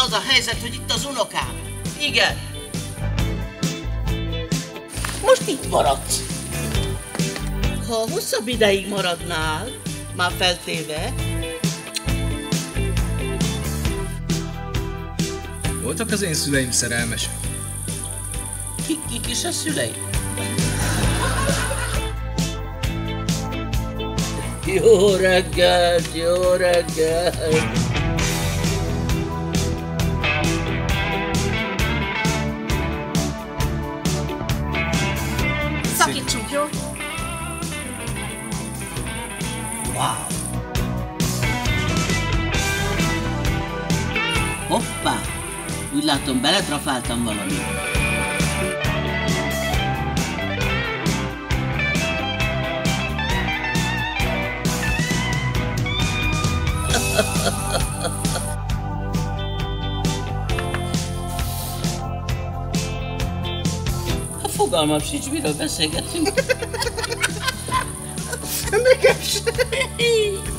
az a helyzet, hogy itt az unokám. Igen. Most itt maradsz. Ha hosszabb ideig maradnál, már feltéve... Voltak az én szüleim szerelmesek? Kik is a szüleim? Jó reggelt, jó reggelt! Szakítsunk, jó? Wow! Hoppá! Úgy látom, beletrafáltam valamit. Fogalmam sincs, miről beszélgetünk. Nekem sem.